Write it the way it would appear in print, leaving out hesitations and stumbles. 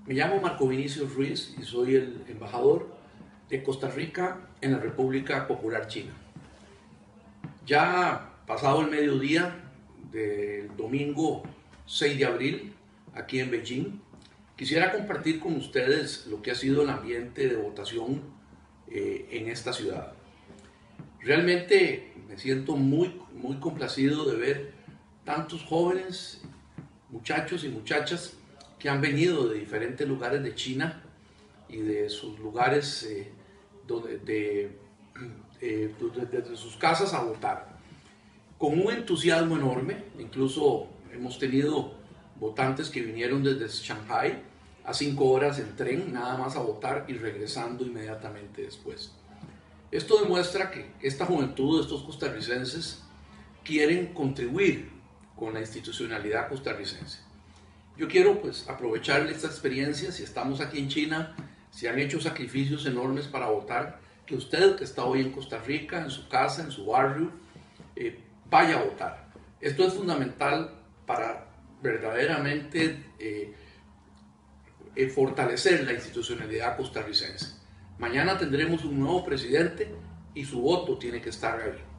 Me llamo Marco Vinicius Ruiz y soy el embajador de Costa Rica en la República Popular China. Ya pasado el mediodía del domingo 6 de abril, aquí en Beijing, quisiera compartir con ustedes lo que ha sido el ambiente de votación en esta ciudad. Realmente me siento muy complacido de ver tantos jóvenes, muchachos y muchachas que han venido de diferentes lugares de China y de sus lugares desde sus casas a votar, con un entusiasmo enorme. Incluso hemos tenido votantes que vinieron desde Shanghái a 5 horas en tren nada más a votar y regresando inmediatamente después. Esto demuestra que esta juventud, estos costarricenses, quieren contribuir con la institucionalidad costarricense. Yo quiero aprovechar esta experiencia. Si estamos aquí en China, si han hecho sacrificios enormes para votar, que usted que está hoy en Costa Rica, en su casa, en su barrio, vaya a votar. Esto es fundamental para verdaderamente fortalecer la institucionalidad costarricense. Mañana tendremos un nuevo presidente y su voto tiene que estar ahí.